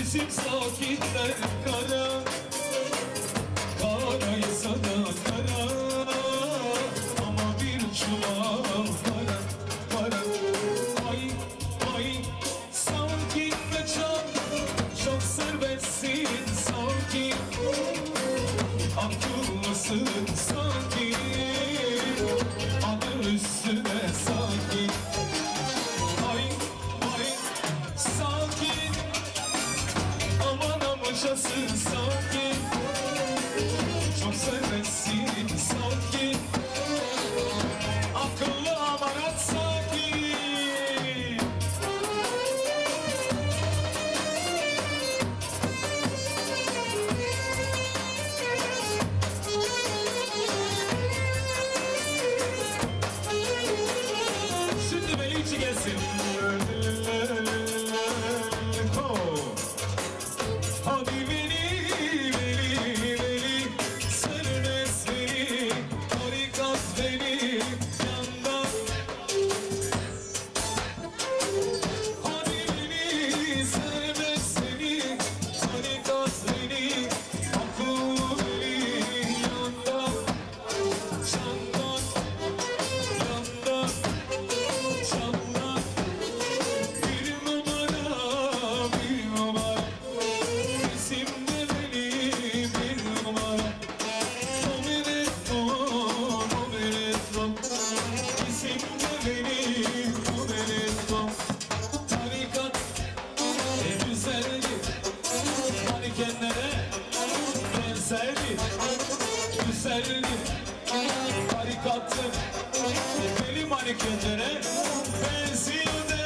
Bizim sakinler kara, karaysa da kara, ama bir çuval para, para. Ay, ay, sanki kaçan, çok serbestsin sanki, akıllısın sanki, adı üstüne sanki. Ay, ay, sakin, aman amcasın sanki, çok serbestsin sanki, akıllı amarat sanki. Şimdi beni içi gelsin. Hadi beni, beni, beni, serbest beni, tarikat beni, yandan. Hadi beni, serbest beni, tarikat beni, akıl beni, yandan, candan, yandan, candan. Bir numara, bir numara, isimde benim bir numara. Dominetto, isimde benim dominetto. Tarikat güzeldi, mankenlere benzerdi. Güzeldi, tarikattı, benim mankenlere benziyordu.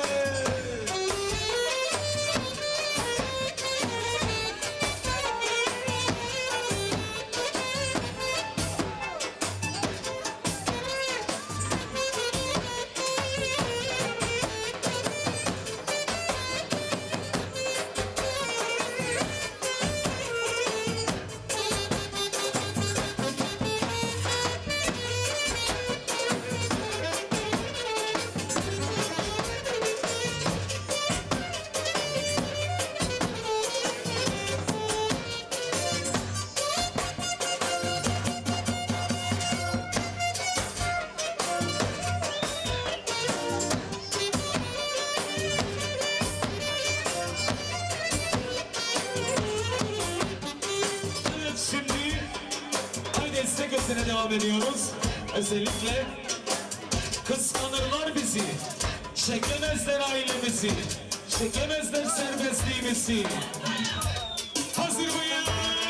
Evet, şimdi destek ötene devam ediyoruz. Özellikle kıskanırlar bizi, çekemezler ailemizi, çekemezler serbestliğimizi. Hazır mıyız?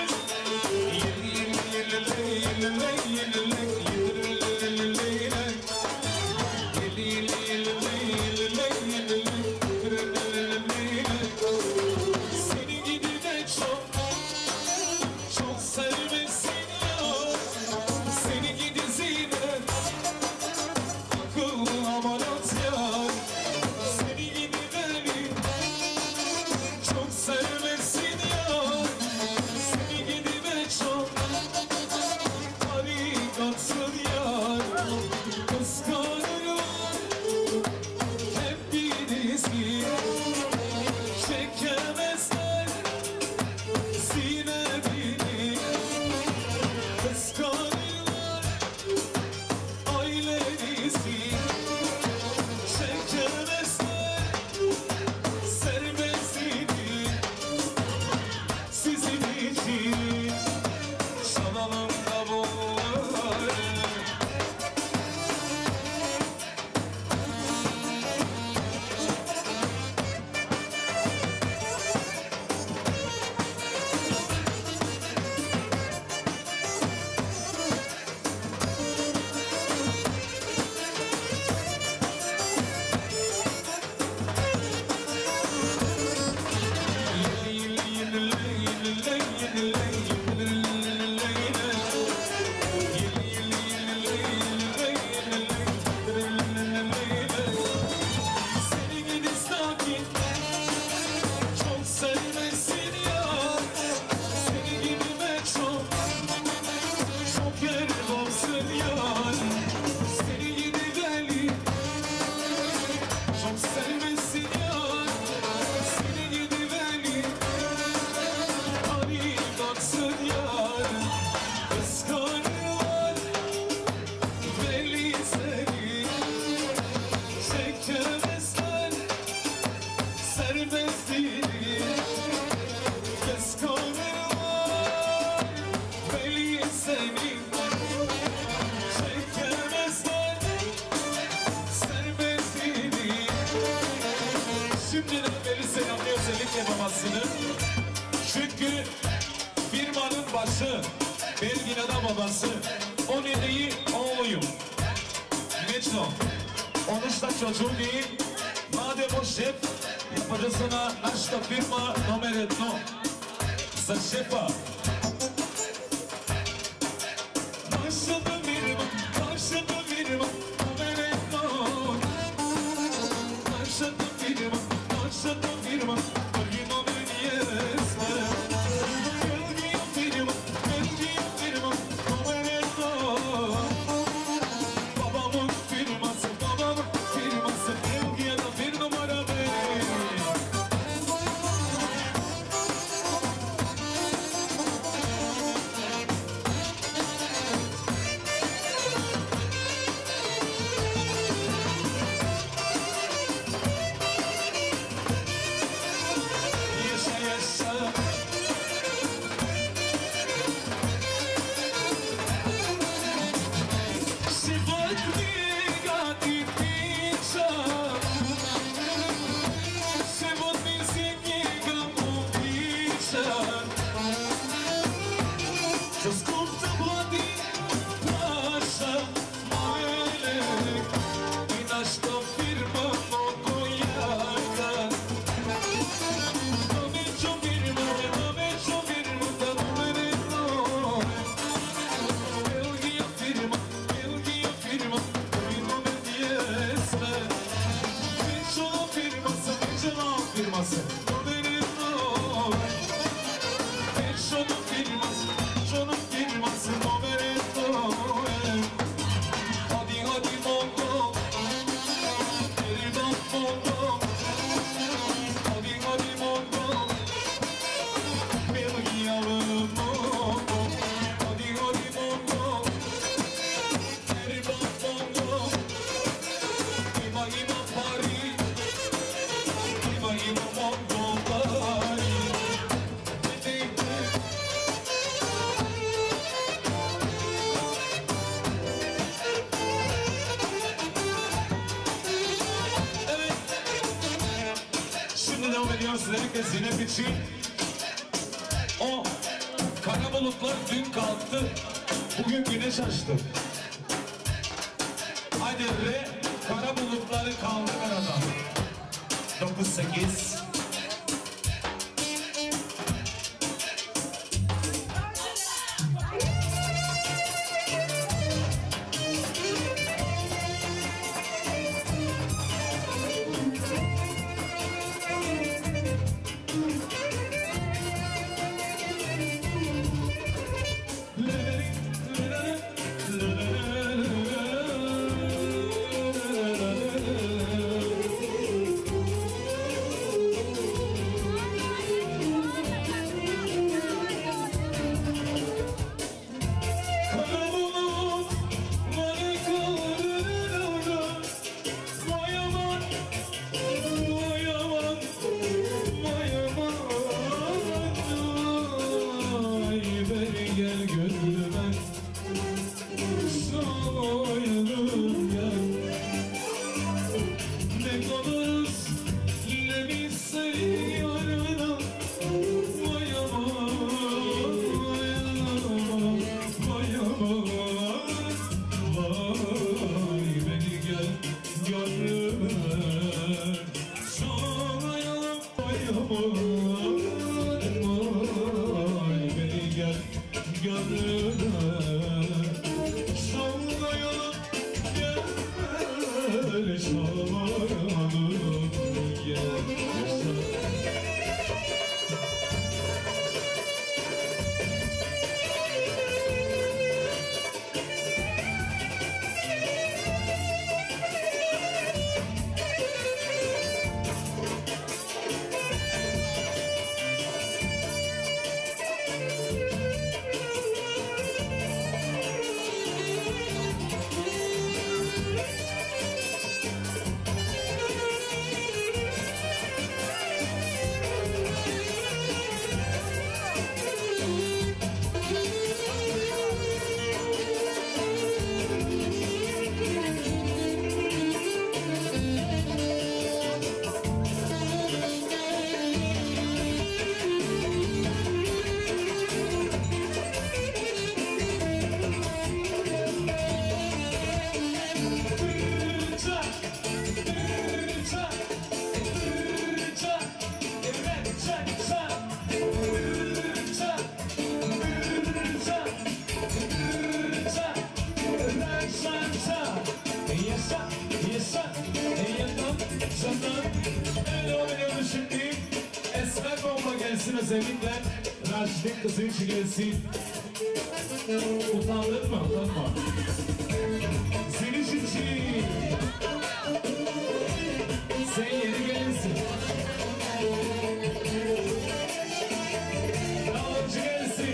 Seni gidi de çok, çok serbestsin ya. Seni gidi zinet, akıllı amarat ya. Seni gidi beni, çok serbestsin sevmezdi. Kes kalbirler belli senin. Çekemezler serbestliğini. Şimdiden beri selamlıyor özellikle babasını. Çünkü firmanın başı, Belgina'da babası. O nedeyi oğluyum. Meçno. Onun da çocuğu değil. Madem o şef, yapacağız ona naşta firma номер 1. Za şefa. Naşta firma, naşta firma номер 1. Naşta firma, naşta firma Belgi номер 1. Belgi firma номер 1. Babamın firması, babamın firması Belgi'de bir numara bir. Yaşa yaşa. Сегодня гадит пицца. Сегодня снегом убийца. Сколько воды наша малек. И наша фирма много ярко. Номечо фирма, да номер 1. Belgia firma, Belgi номер 10. Meçno firması, Meçno firması номер 1. Meçno firması, Meçno firması номер 1. Hadi hadi Mongo, Eridan Mongo. Hadi hadi Mongo, Belgialı Mongo. Hadi hadi Mongo, Eridan Mongo. İma ima Paris, İma ima Mongo Paris. Evet. Şimdi devam ediyoruz özellikle Zeynep için. O kara bulutlar dün kalktı, bugün güneş açtı. Haydi re, kara bulutları kaldı aradan. 9-8. Gel gönlüme soyalım ya. Ne kadarız ne biz seviyoruz. Vay aman, vay aman, vay aman. Vay beni gel gönlüme soyalım. Vay aman, vay beni gel gönlüme sallayalım, gel sallayalım, gel. gelsin özellikle Raşit'in kızı için gelsin. Utandın mı? Utanma. Senin için sen yeni gelsin. Davulcu gelsin.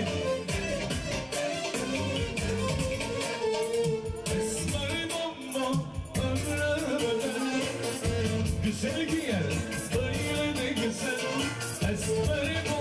Esmer bomba ömrümden güzel giyer böyle de güzel. Esmer bomba